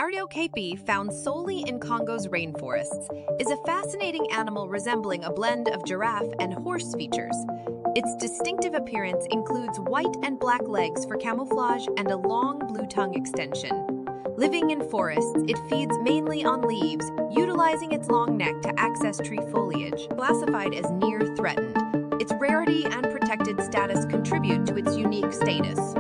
Okapi, found solely in Congo's rainforests, is a fascinating animal resembling a blend of giraffe and horse features. Its distinctive appearance includes white and black legs for camouflage and a long blue tongue extension. Living in forests, it feeds mainly on leaves, utilizing its long neck to access tree foliage. Classified as near threatened, its rarity and protected status contribute to its unique status.